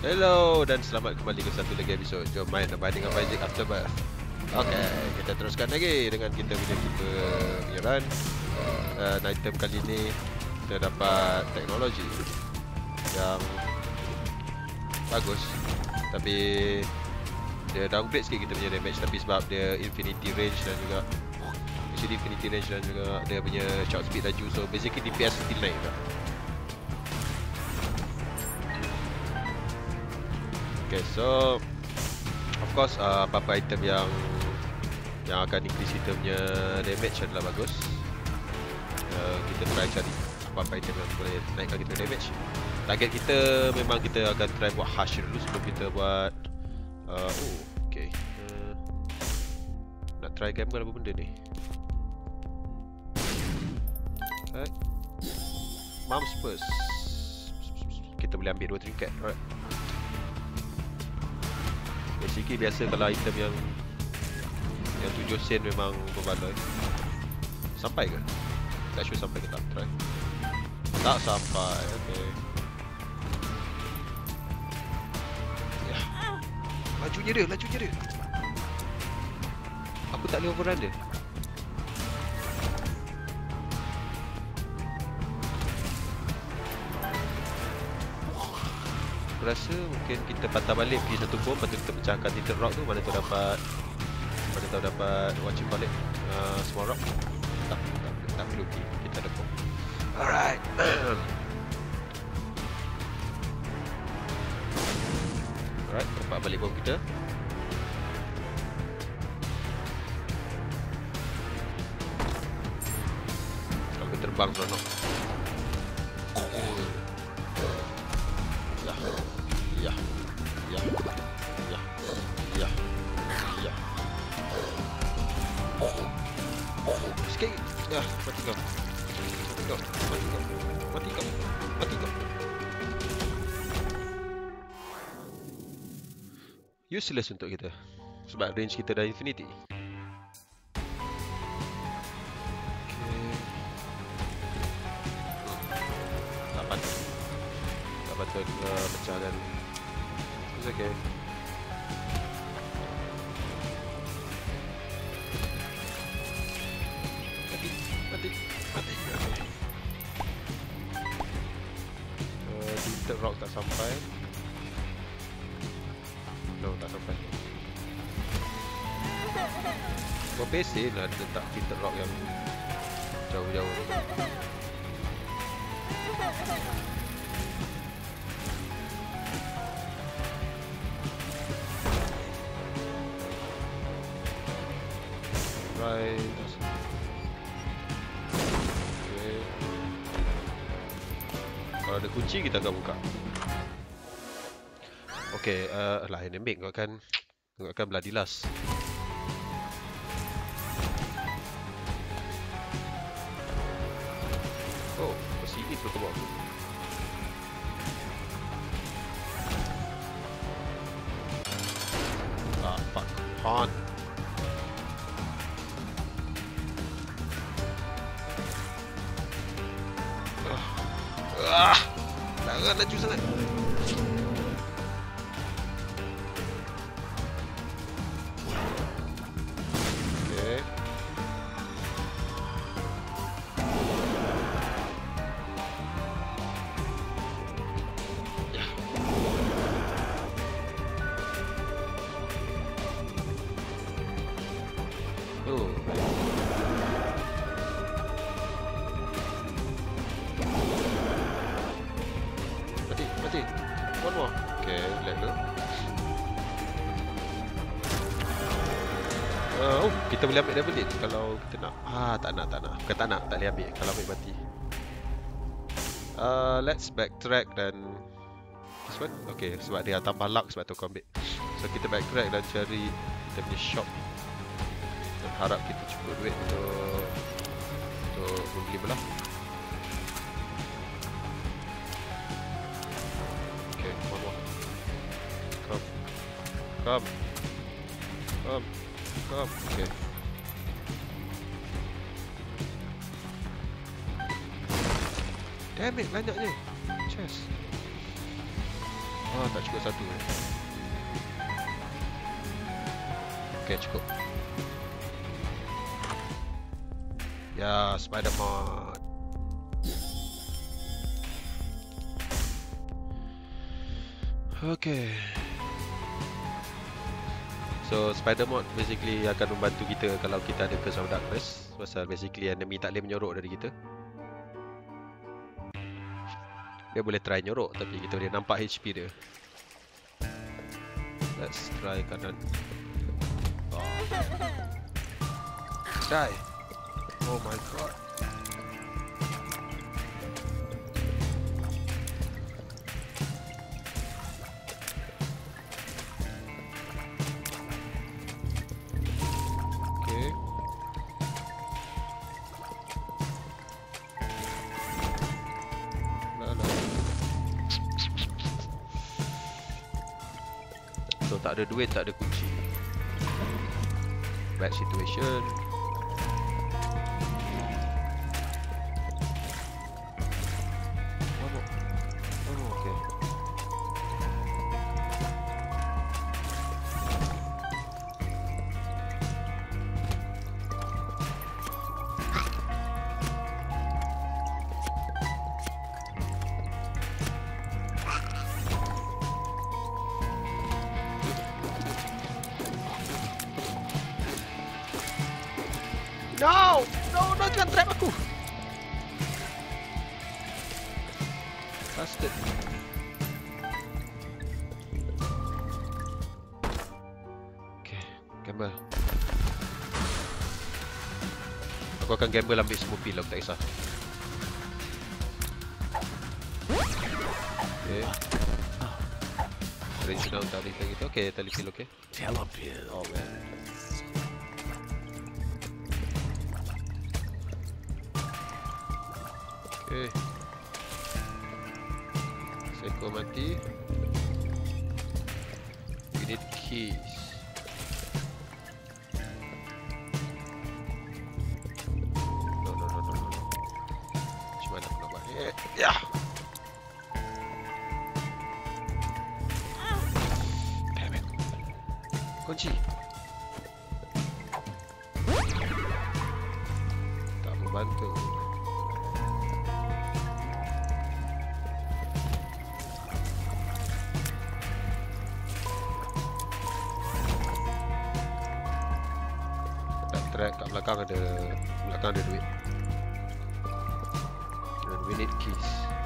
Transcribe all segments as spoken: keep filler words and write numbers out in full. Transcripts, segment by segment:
Hello dan selamat kembali ke satu lagi episod Jom main Abiding of Isaac Afterbirth. Okay, kita teruskan lagi dengan kita punya tipe punya run. uh, Item kali ni kita dapat teknologi yang bagus, tapi dia downgrade sikit kita punya damage. Tapi sebab dia infinity range dan juga actually infinity range dan juga dia punya shot speed laju, so basically D P S still naik juga. Okay, so of course uh, apa-apa item yang yang akan increase kita punya damage adalah bagus. uh, Kita try cari apa-apa item yang boleh naikkan kita damage. Target kita memang kita akan try buat hush dulu sebelum kita buat uh, oh, okay. uh, Nak try game apa benda ni? Alright, Mum's Purse. Kita boleh ambil dua trinket. Alright, basically biasa kalau item yang yang tujuh sen memang berbaloi. Sampai ke? Tak sure sampai ke tak, try. Tak sampai, okay. Ya. Lajunya dia, lajunya dia. Aku tak boleh overrun dia. Aku rasa mungkin kita patah balik pergi satu bom, lepas tu kita pecahkan little rock tu. Mana tahu dapat Mana tahu dapat what you call it, uh, small rock. Tak, tak, tak perlu pergi, kita ada bom. Alright. Alright, dapat balik bom kita. Aku terbang seronok. Ya, ya, ya, ya, ya. Sikit, ya, mati kau, mati kau, mati kau, mati kau, mati kau. Useless untuk kita, sebab range kita dah infinity. Okay. Tak patut, tak patut uh, pecahkan. It's okay. Mati, mati, mati. Okay. Uh, Tinted rock tak sampai. No, tak sampai. Kau besen lah letak tinted rock yang jauh-jauh. Right. Okay. Kalau ada kunci kita akan buka. Okay, uh, lah enemy kau akan kau akan bloody last. Oh, ke sini tu kau. Ah, fuck. On. Ah, jangan laju sangat. Okay. Ya. Oh. One more. Okay, let go. Uh, oh, kita boleh ambil double hit kalau kita nak. Ah, tak nak, tak nak. Bukan tak nak, tak boleh ambil. Kalau ambil mati. Uh, let's backtrack dan this one. Okay, sebab dia tambah luck sebab tu kau ambil. So kita backtrack dan cari kita punya shop. Dan harap kita cukup duit untuk untuk membeli belah. Come. Come. Come. Okay. Damn it, banyaknya. Chest. Oh, tak cukup satu eh. Okay, cukup. Ya, Spider-Man. Okay. So, Spider-Man basically akan membantu kita kalau kita ada Curse of Darkness. Pasal basically enemy tak boleh menyorok dari kita. Dia boleh try nyorok tapi kita boleh nampak H P dia. Let's try kanan. Oh. Die. Oh my god. Okay. So tak ada duit, tak ada kunci. Bad situation. One more. One more, okay. No! No, no, jangan trap aku! Bastard. Okay, gamble. Aku akan gamble ambil semua pil, aku tak kisah. Okay. Range down tali lagi tu. Okay, tali pil, okay. Telepil. Oh man. Okay. Seko mati. We need keys. No, no, no, no, no. Macam mana aku nak buat ni? Ya! Damn it. Kunci. Tak membantu. Kat belakang ada belakang ada duit. And we need keys.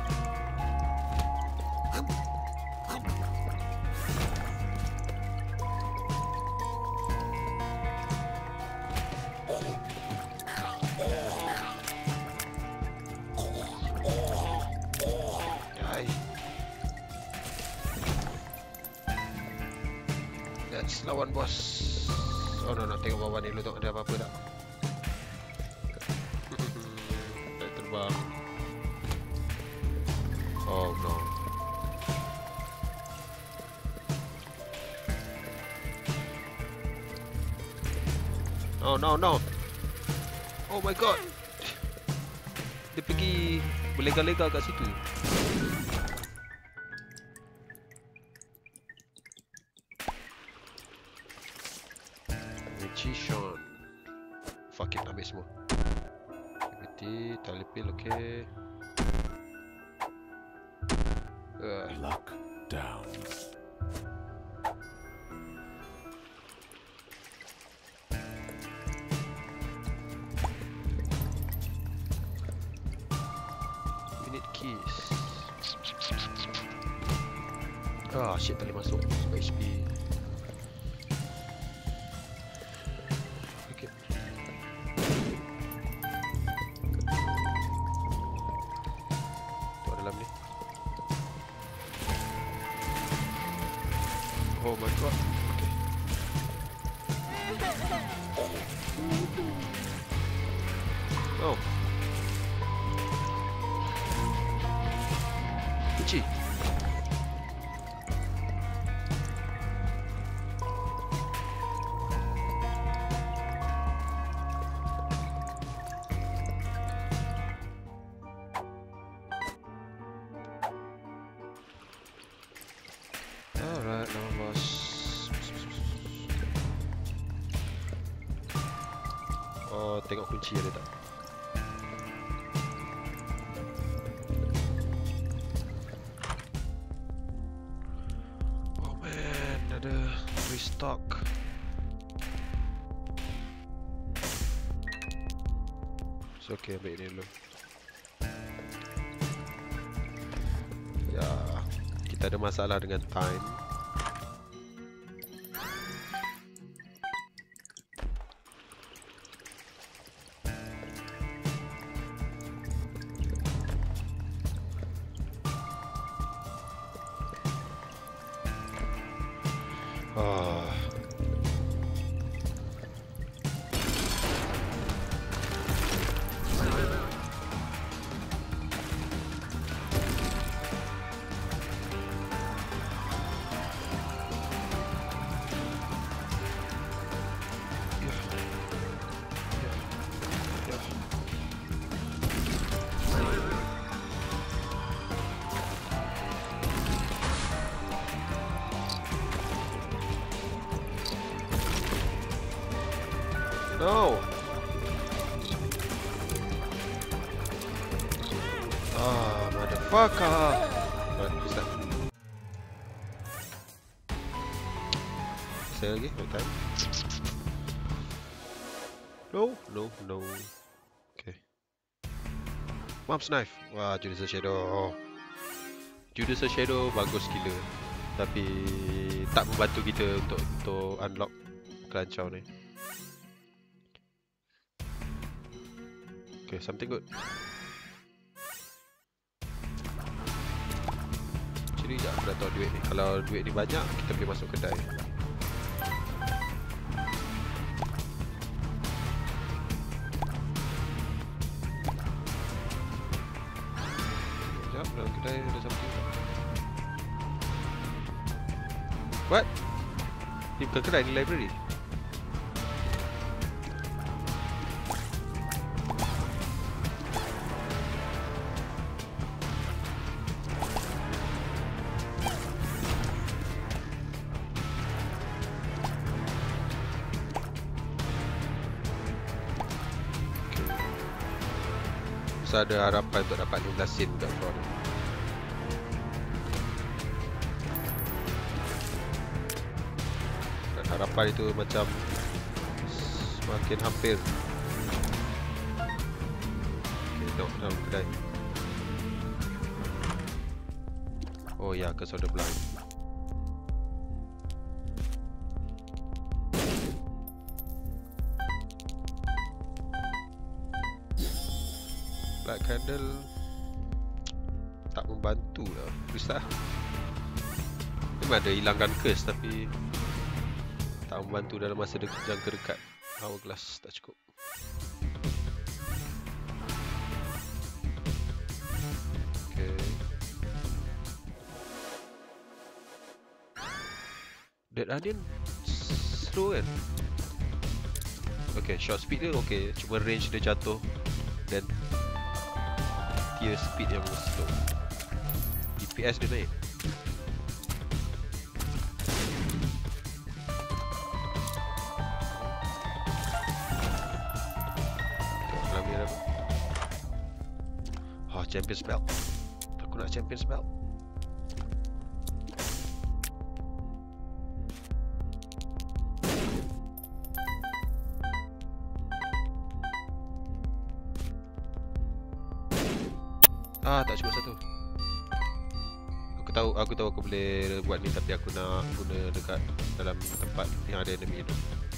Yai. Let's lawan bos. Oh no, no, tengok bawah ni dulu tengok ada apa-apa tak. Tak terbang. Oh no. Oh no, no. Oh my god. Dia pergi berlega-lega kat situ. Magician. Fuck it, ambil semua. Activity, telepil, okay. Uh. Lock down. We need keys. Ah, shit, tak boleh masuk sebab H P. Oh my god. Okay. Oh. Kunci. tengok kunci ada tak. Oh man, ada restock. So okay, ambil ni dulu. Ya, kita ada masalah dengan time. Ah. No. Ah, motherfucker. What is that? Say lagi, no time. No, no, no. Okay. Mom's knife. Wah, Judas Shadow. Judas Shadow bagus gila. Tapi tak membantu kita untuk untuk unlock kelancau ni. Okay, something good. Actually, sekejap aku dah tahu duit ni. Kalau duit ni banyak, kita boleh masuk kedai. Sekejap, dalam kedai ada something. What? Ni bukan kedai, ni library. Ada harapan untuk dapat lima belas sen kat bawah ni. Dan harapan itu macam semakin hampir. Okay, tengok dalam kedai. Oh ya, ke soda blind. Black candle tak membantu lah. Susah. Memang ada hilangkan curse tapi tak membantu dalam masa de jangka dekat. Hourglass tak cukup. Okay. Dead Onion slow kan? Okay, short speed dia okay. Cuma range dia jatuh dan tier speed yang slow. D P S dia naik. Tengok dalam ni ada apa. Oh, champion spell. Aku nak champion spell. Ah, tak cukup satu. Aku tahu, aku tahu aku boleh buat ni tapi aku nak guna dekat dalam tempat yang ada enemy tu.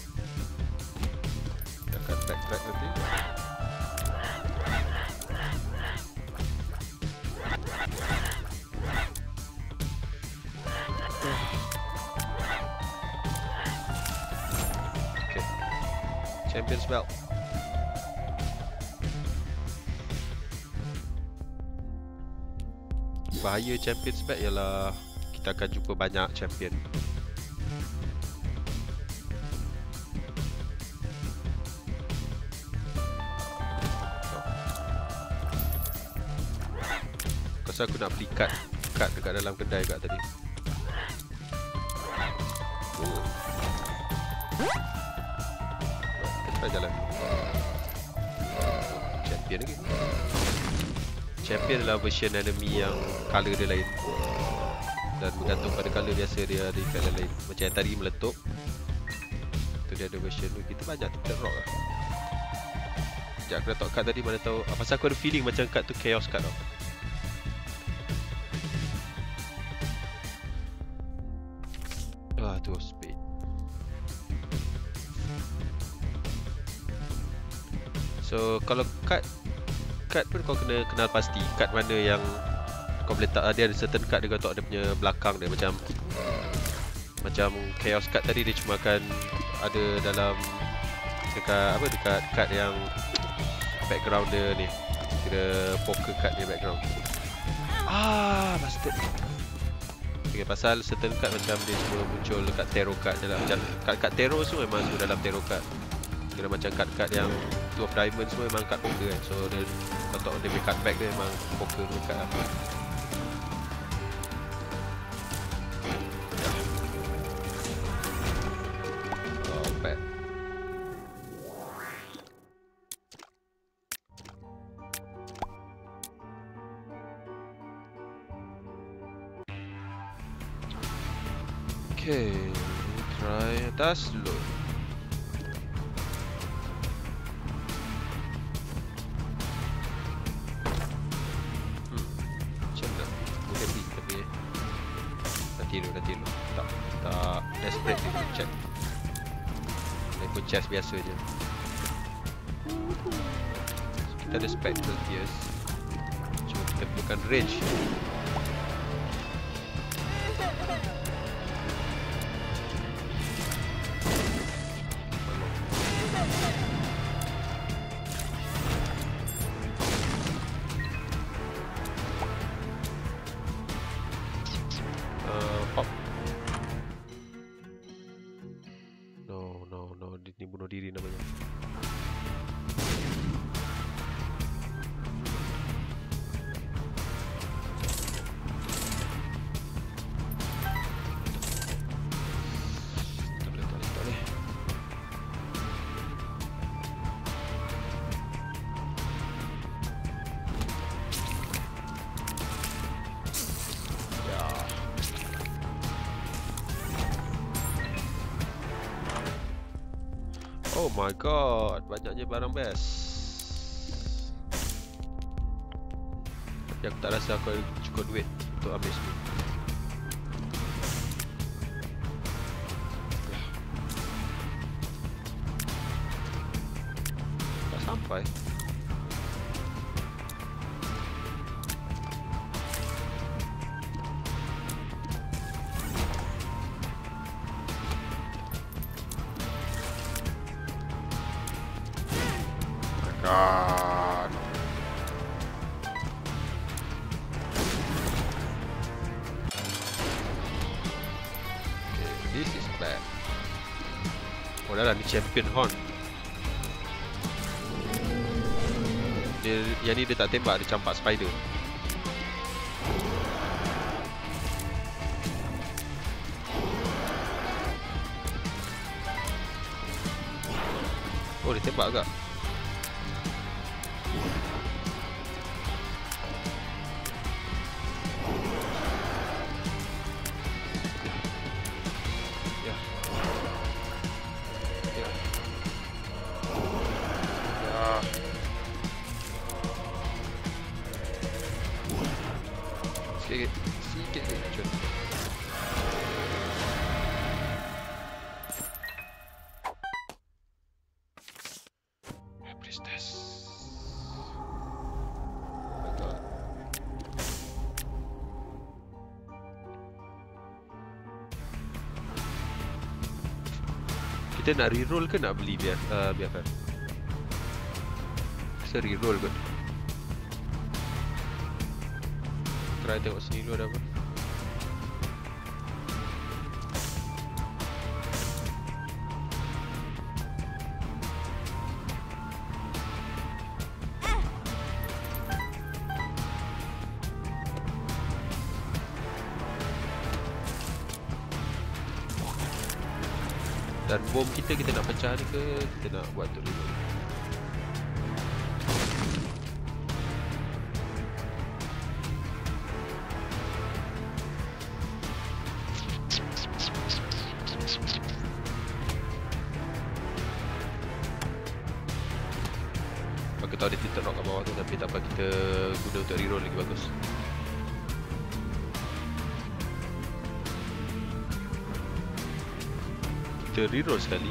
Dia akan backtrack nanti. Okay. Champion spell. Bahaya champion spec ialah kita akan jumpa banyak champion. Aku rasa aku nak beli card card dekat dalam kedai kat tadi. Oh. Kita jalan. champion lagi. Champion adalah version enemy yang colour dia lain. Dan bergantung pada colour biasa dia ada effect lain. Macam yang tadi meletup. Tu dia ada version tu. Kita banyak tu rock lah. Sekejap aku letak card tadi, mana tahu. Pasal aku ada feeling macam card tu chaos card tau. Ah tu speed. So kalau card card pun kau kena kenal pasti card mana yang kau boleh tak. Dia ada certain card dia kau tahu ada punya belakang dia macam macam chaos card tadi dia cuma akan ada dalam dekat apa dekat card yang background dia ni. Kira poker card dia background. Ah bastard. Okay, pasal certain card macam dia cuma muncul dekat tarot card je lah. Macam card-card tarot semua memang semua dalam tarot card. Kira macam card-card yang Two of Diamonds semua memang card poker kan. So dia kau tahu dia punya card back dia memang poker punya card lah. Oh bad. Okay, try atas dulu. Hmm, macam mana? Boleh beli tapi dah tiru, dah tiru. Tak, tak desperate dia check. Dia pun chest biasa je. So, kita ada spectral tears. Cuma kita perlukan range. Diri namanya. Tak boleh, tak boleh, tak boleh. Ya. Oh my god, banyaknya barang best. Tapi aku tak rasa aku ada cukup duit untuk ambil semua. Tak sampai. God. Okay, this is bad. Oh dah lah, ni champion horn. Dia, yang ni dia tak tembak, dia campak spider. Oh dia tembak agak. Sikit sikit sikit cun. Priestess. Oh my god. Kita nak reroll ke nak beli biar uh, biarkan? Kita reroll kot. Try tengok sini dulu ada apa. Dan bom kita, kita nak pecah ni ke kita nak buat tu dulu? tahu dia tinted rock kat bawah tu, tapi tak apa, kita guna untuk reroll lagi bagus. Kita reroll sekali.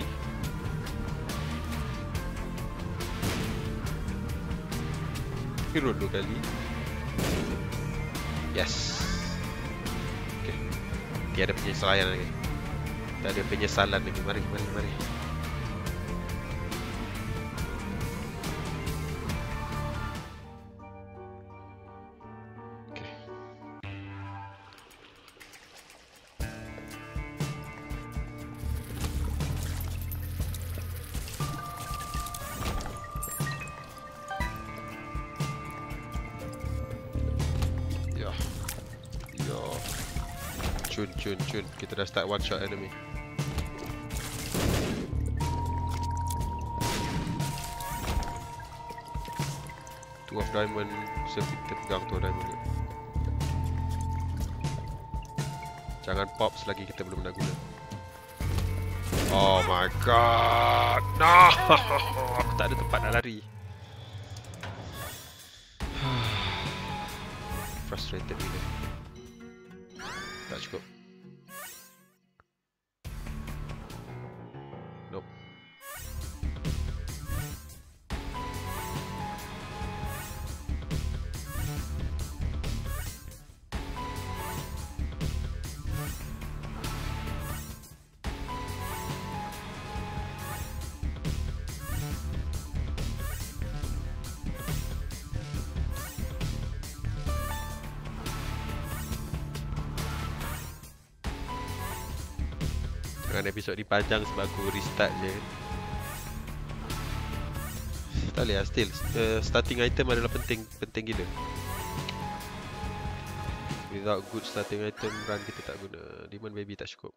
Reroll dua kali. Yes. Okay. Tiada penyesalan lagi. Tak ada penyesalan lagi. Mari, mari, mari. Okay. Ya. Ya. Cun, cun, cun. Kita dah start one shot enemy. Two of diamond. So kita pegang tu diamond ni. Jangan pop selagi kita belum nak guna. Oh my god. No. Aku tak ada tempat nak lari. Frustrated gila. Tak cukup. Nope. Jangan episod ni panjang sebab aku restart je. Tak boleh lah, still uh, starting item adalah penting, penting gila. Without good starting item, run kita tak guna. Demon baby tak cukup.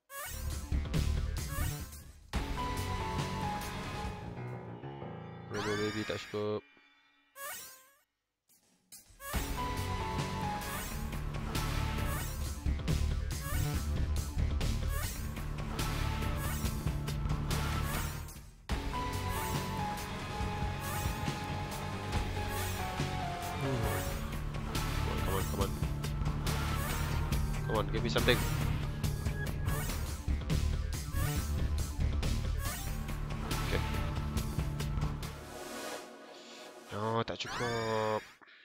Demon baby tak cukup. Come on, give me something. Okay. Oh, tak cukup.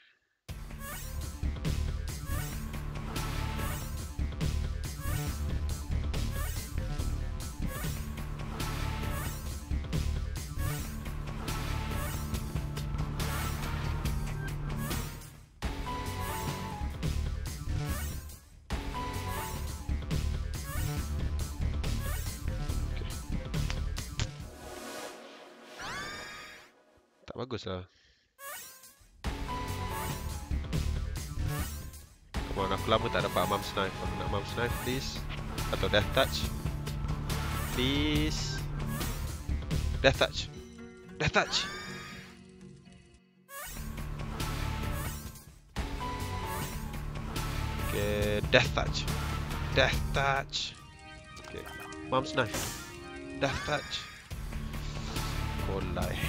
Tak bagus lah. Come on, aku lama tak dapat Mom's Knife. Aku nak Mom's Knife please. Atau Death Touch please. Death Touch. Death Touch. Okay, Death Touch. Death Touch. Okay, Mom's Knife. Death Touch. Kolai.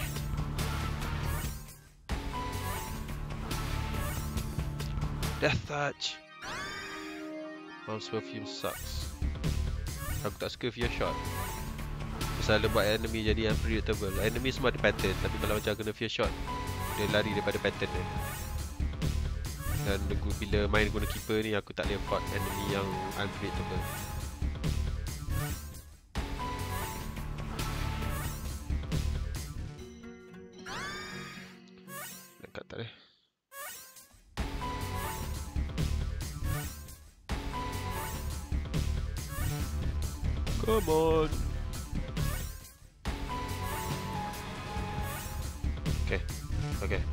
Death Touch. Mom's Perfume sucks. Aku tak suka Fear Shot. Pasal dia buat enemy jadi unpredictable. Enemy semua ada pattern, tapi kalau macam kena Fear Shot, dia lari daripada pattern dia. Dan bila main guna keeper ni, aku tak boleh afford enemy yang unpredictable. Dekat tak deh. Come on. Okay, okay.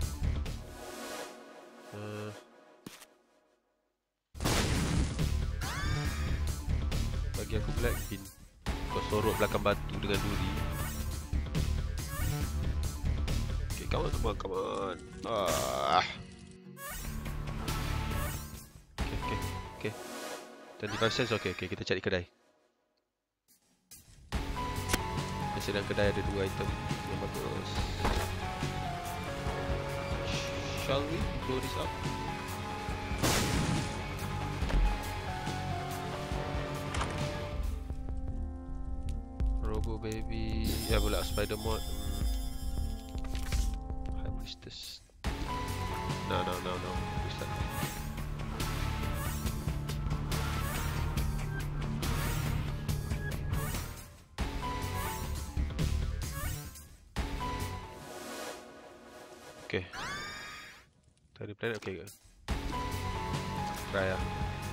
Uh, bagi aku black bean. Kau sorok belakang batu dengan duri. Okay, come on, come on, come on. Ah. Okay, okay, okay. twenty-five cents, okay, okay. Kita cari kedai. Sedang kedai ada dua item yang bagus. shall we blow this up? Robo baby. Ya pula spider mod. Hmm. High priestess. No no no no. Priestess. Okay. Tadi planet okay ke? Try lah.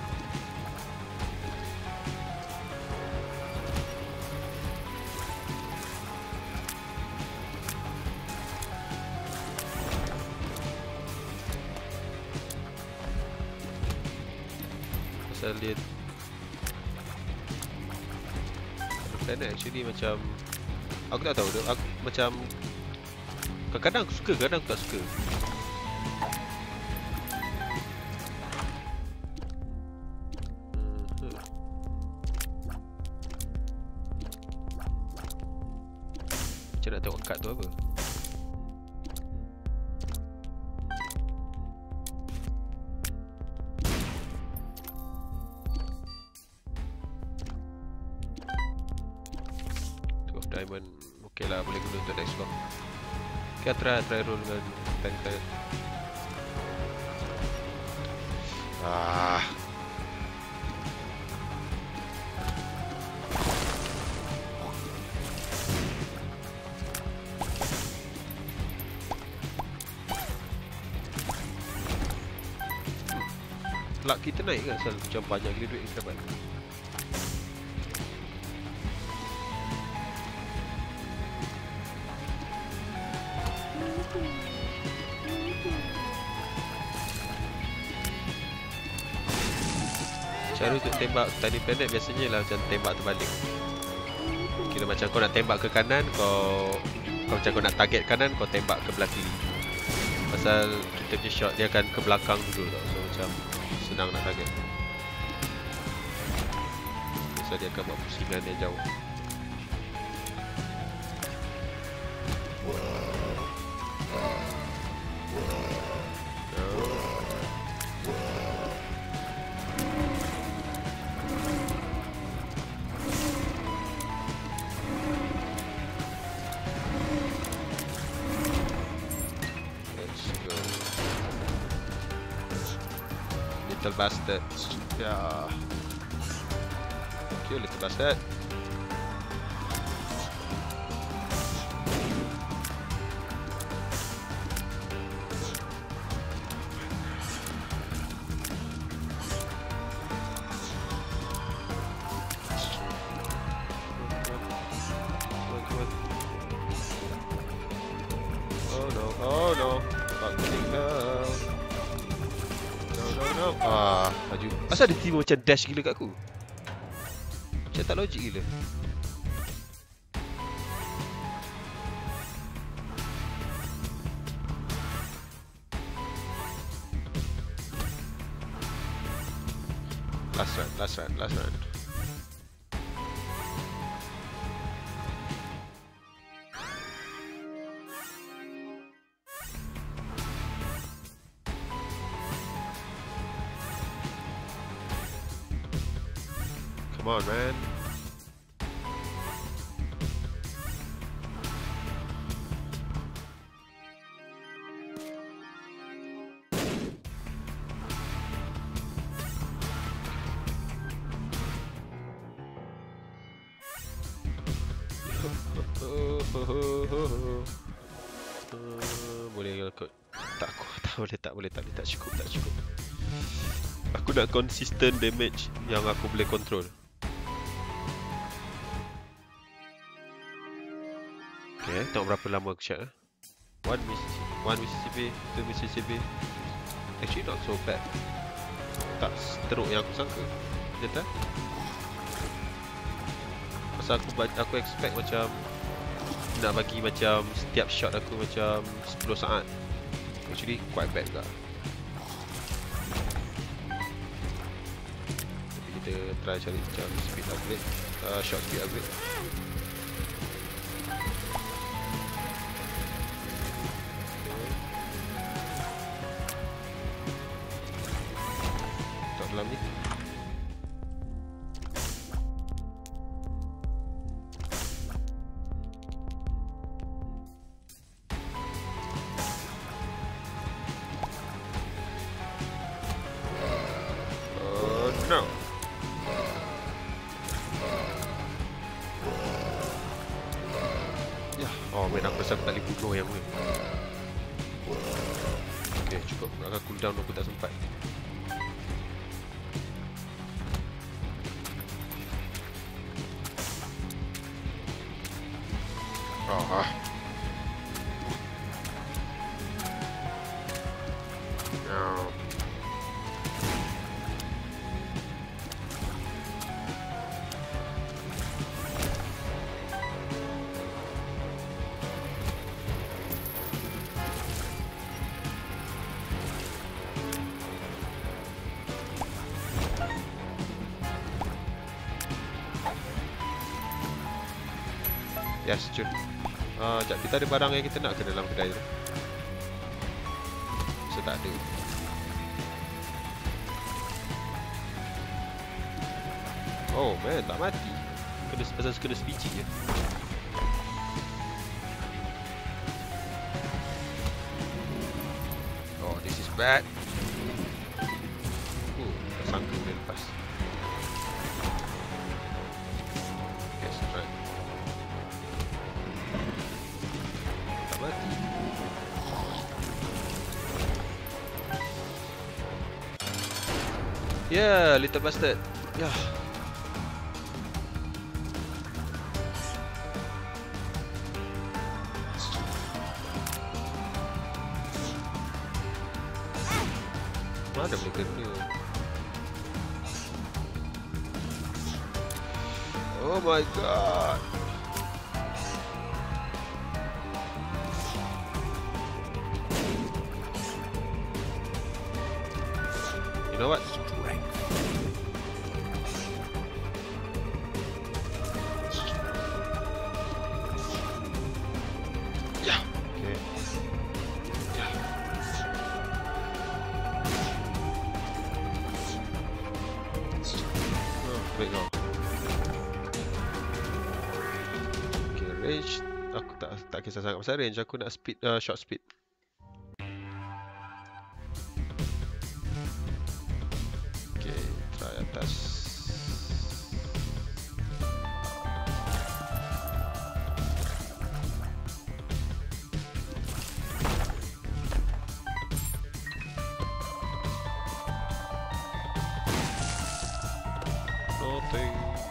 Pasal dia planet actually macam aku tak tahu tu, aku macam kadang-kadang aku suka, kadang aku tak suka. Hmm. Macam nak tengok kad tu apa? Two of diamond. Okay lah, boleh guna untuk next block. Okay, try, try roll dengan ten planet. Ah. Luck kita naik kan selalu macam banyak gila duit kita dapat. Cara untuk tembak tadi planet biasanya lah macam tembak terbalik. Kira macam kau nak tembak ke kanan, kau kau macam kau nak target kanan, kau tembak ke belah kiri. Pasal kita punya shot dia akan ke belakang dulu tau. So macam senang nak target. So dia akan buat pusingan dia jauh. Little bastard. Yeah. Thank you, little bastard. Oh no, oh no. Fucking hell. No, ah, maju. Asal dia tiba macam dash gila kat aku? Macam tak logik gila. Last round, last round, last round. Come on, man. Boleh kot. Tak aku tak boleh tak boleh tak boleh tak cukup tak cukup. Aku nak consistent damage yang aku boleh control. Okay, tengok berapa lama aku shot eh. One Mississippi, one Mississippi, two Mississippi. Actually not so bad. Tak teruk yang aku sangka. Betul tak? Pasal aku aku expect macam nak bagi macam setiap shot aku macam sepuluh saat. Actually quite bad juga. Tapi kita try cari macam speed upgrade, uh, shot speed upgrade. Oh man, aku rasa aku tak boleh bunuh yang ni. Okay, cukup. Akan cooldown aku tak sempat. Oh, ah. No. Yes, cun. Uh, sekejap, kita ada barang yang kita nak ke dalam kedai tu? So, tak ada. Oh man, tak mati. Kena pasal kena sebiji je. Oh, this is bad. Oh, tak sangka boleh lepas. Yes, that's right. Tak mati. Yeah, little bastard. Yeah. Mana boleh kena? Oh my god. You know what? Yeah. Okay. Yeah. Oh, baik kau. Okay, range. Aku tak tak kisah sangat pasal range. Aku nak speed, uh, short speed. Okay, try atas. Nothing.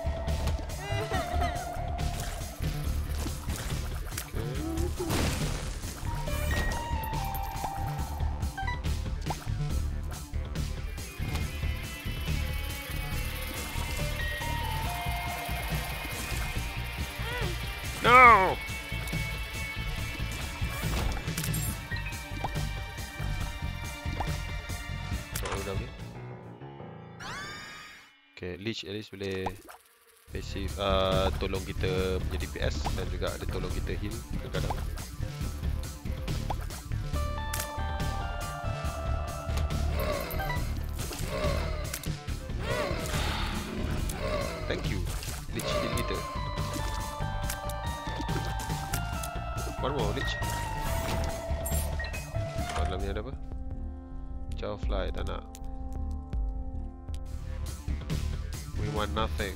No! Oh, dah boleh. Okay, Leech at least boleh passive, uh, tolong kita menjadi D P S dan juga ada tolong kita heal kadang-kadang. Thank you, Leech heal kita. One more, Leech. Dalam ni ada apa? Chow fly, tak nak. We want nothing.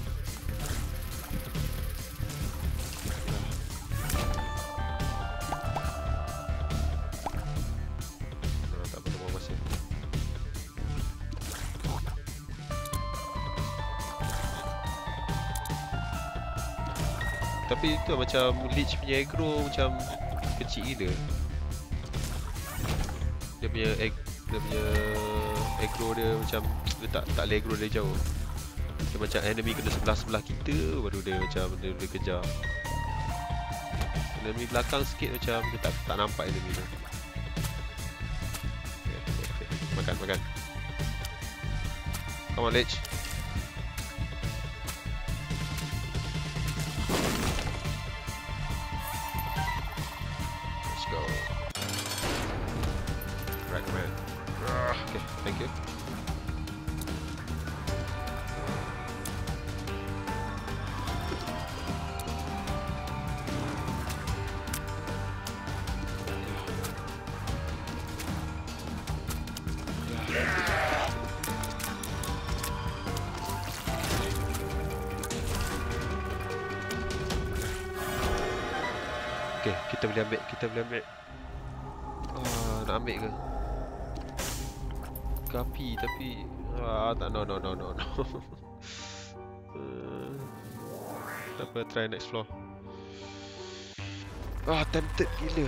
Ah, tak perlu buang masa. Tapi tu macam Leech punya aggro macam kecil gila. Dia punya egg, dia punya aggro dia macam dia tak tak boleh aggro dari jauh. Dia macam enemy kena sebelah-sebelah kita baru dia macam dia boleh kejar. Enemy belakang sikit macam dia tak tak nampak enemy tu. Okay, okay, okay. Makan makan. Come on, Leech. Let's go. Right, man. Okay, thank you. Okay, kita boleh ambil, kita boleh ambil. Ah, nak ambil ke? Gapi tapi ah, tak, no no no no no. uh, tak apa, try next floor. Ah, tempted gila.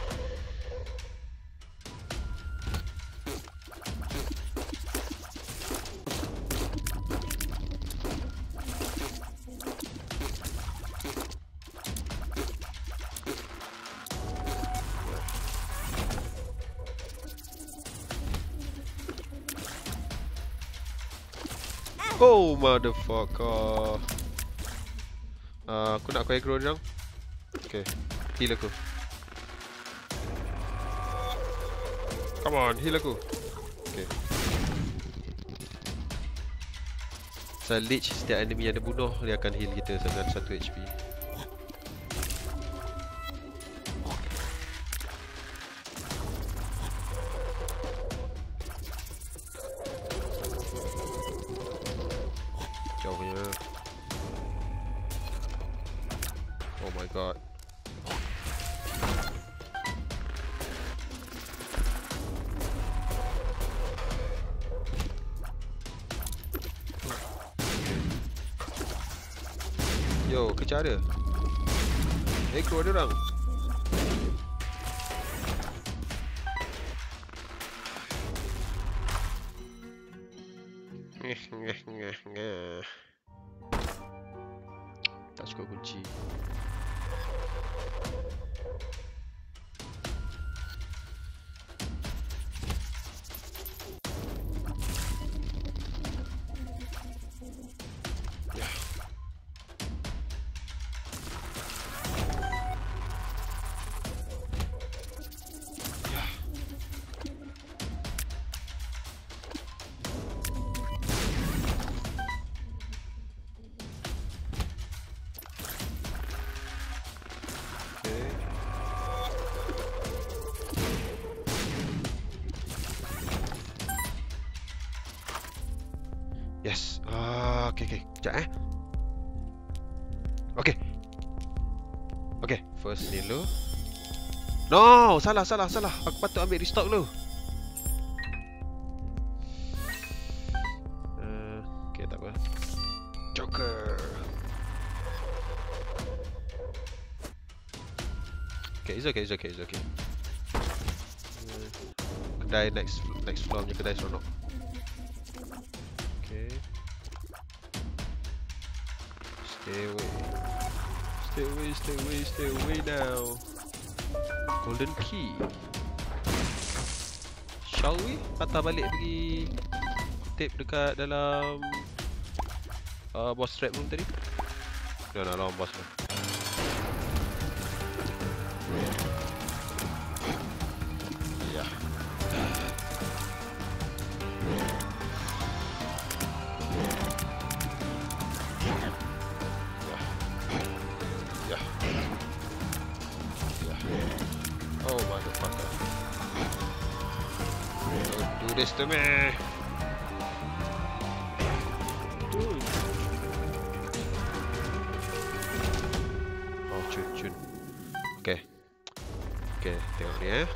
Oh motherfucker. Uh, aku nak aku aggro dia orang. Okay, heal aku. Come on, heal aku. Okay. So leech, setiap enemy yang dia bunuh, dia akan heal kita dengan satu H P. Jauhnya. Oh my god. Yo, kejar dia. Eh, keluar dia orang. Ngeh, ngeh, ngeh, ngeh. Tak suka kunci. Yes. Ah, okay, okay. Sekejap eh. Okay. Okay, first ni dulu. No, salah, salah, salah. Aku patut ambil restock dulu. Uh, okay, tak apa. Joker. Okay, it's okay, it's okay, it's okay. Uh, kedai next next floor punya kedai seronok. Stay away. Stay away, stay away, stay away now. Golden key. Shall we? Patah balik pergi tape dekat dalam uh, boss trap room tadi. Dah nak lawan boss lah. Ya. Oh motherfucker. Don't do this to me. Dude. Oh cun cun. Okay. Okay, tengok ni eh.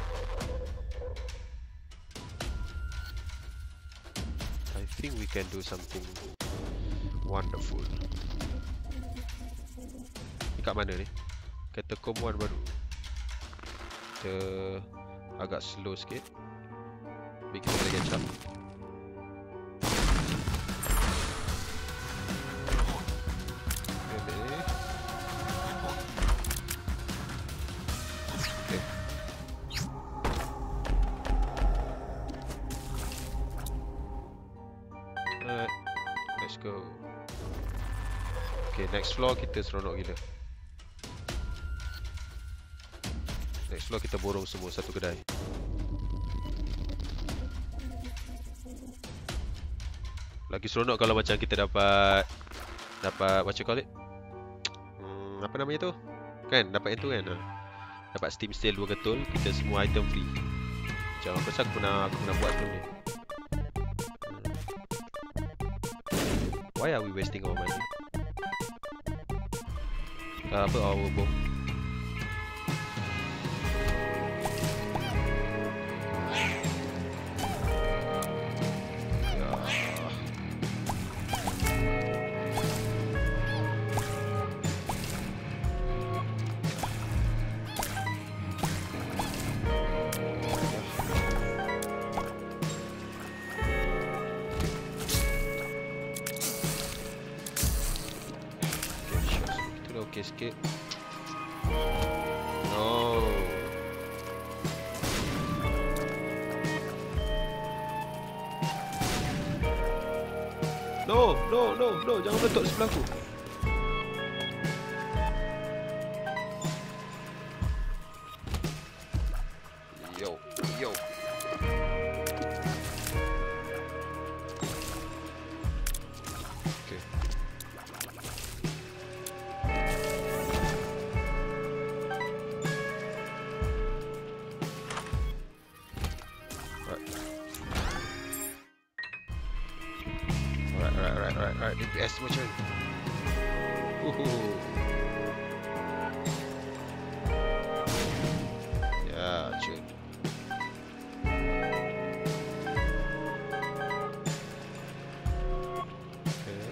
I think we can do something wonderful. Ni kat mana ni? Catacomb one baru. Kita agak slow sikit. Tapi kita boleh catch up. Okay. Alright, let's go. Okay, next floor kita seronok gila. Next floor kita borong semua satu kedai. Lagi seronok kalau macam kita dapat dapat what you call it? Hmm, apa namanya tu? Kan dapat yang tu kan. Dapat Steam Sale dua ketul, kita semua item free. Macam aku rasa aku pernah aku pernah buat sebelum ni. Why are we wasting our money? Uh, apa our bomb? sikit-sikit. No. No, no, no, no, jangan bentuk sebelah aku. Yo, yo. Okay. Alright, alright, alright, alright. D P S macam ni. Uhuh. Ya, cun. Okay.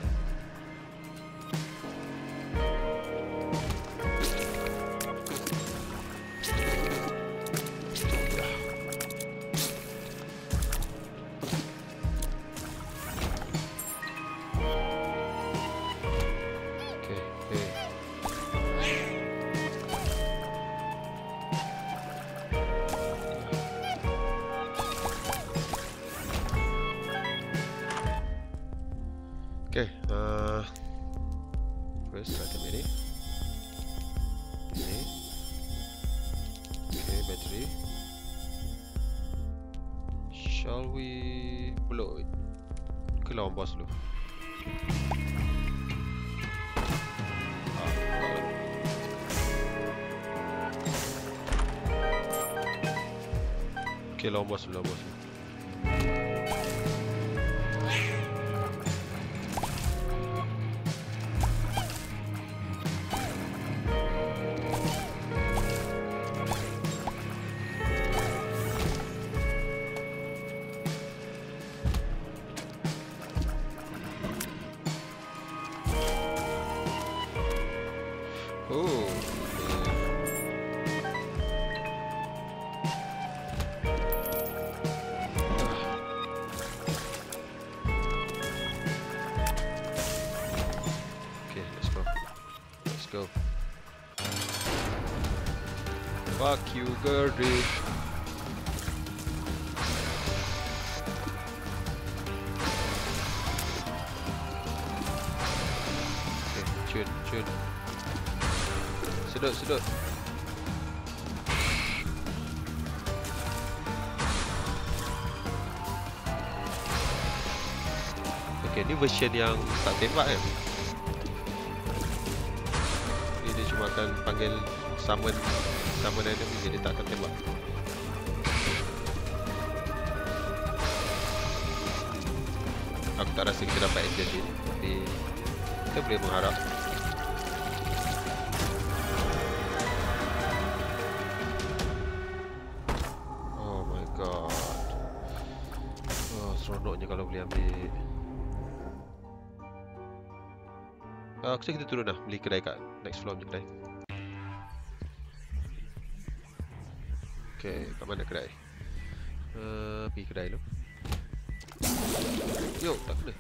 Okay, uh, first item ini. Ini. Okay, battery. Shall we blow it? Ke lawan boss dulu. Ah, tak. Okay, lawan boss dulu, lawan boss dulu. Oh, okay, let's go. Let's go. Fuck you, Gertie. Okay, cun, cun. Sedut, sedut. Okay, ni version yang tak tembak kan? Ni dia cuma akan panggil summon summon enemy, jadi tak akan tembak. Aku tak rasa kita dapat angel ni, tapi kita boleh mengharap. Seronoknya kalau boleh ambil. uh, Aku rasa kita turun lah, beli kedai kat next floor punya kedai. Okay, kat mana kedai? Uh, pergi kedai dulu. Yo, tak kena.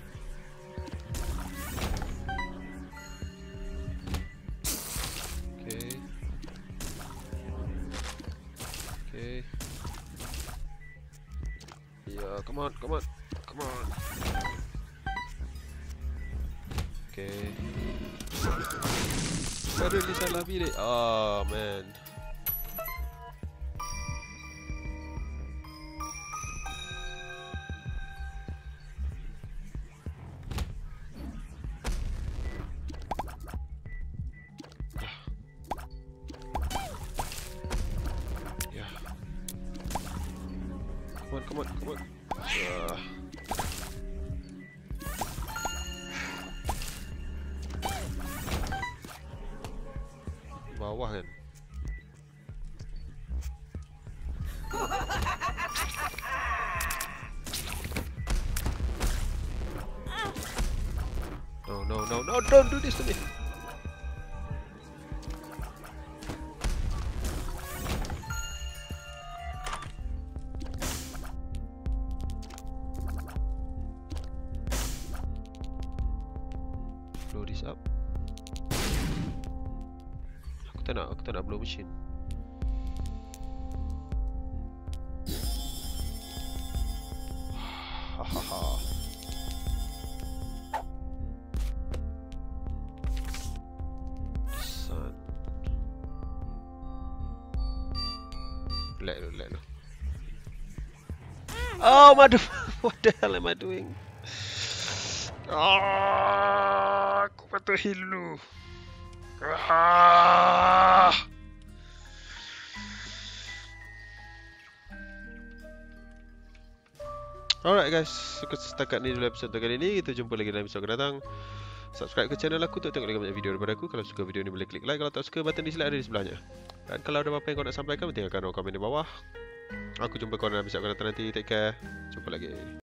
Okay. Okay. Yeah, come on, come on, come on. Okay. Suddenly salah pilih. Oh man. Yeah. Come on, come on, come on. Uh. Bawah kan. No, no, no, no, don't do this to me. Blow this up. tak nak, aku tak nak blow machine. Hahaha. Sun. Lag dulu, lag dulu. Oh, madu. What the hell am I doing? Ah, aku patut heal dulu. Ah. Alright guys, so setakat ni dulu episode kali ni. Kita jumpa lagi dalam episode akan datang. Subscribe ke channel aku untuk tengok lagi banyak video daripada aku. Kalau suka video ni boleh klik like. Kalau tak suka, button dislike ada di sebelahnya. Dan kalau ada apa-apa yang kau nak sampaikan, tinggalkan ruang komen di bawah. Aku jumpa kau dalam episode akan datang nanti. Take care. Jumpa lagi.